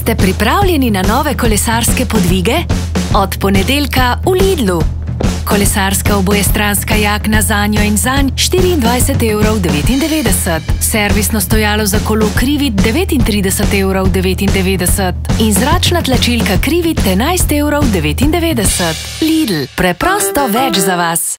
Ste pripravljeni na nove kolesarske podvige? Od ponedeljka v Lidlu. Kolesarska obojestranska jakna zanjo in zanj 24,99 €. Servisno stojalo za kolo Krivit 39,99 € in zračna tlačilka Krivit 11,99 €. Lidl, preprosto več za vas.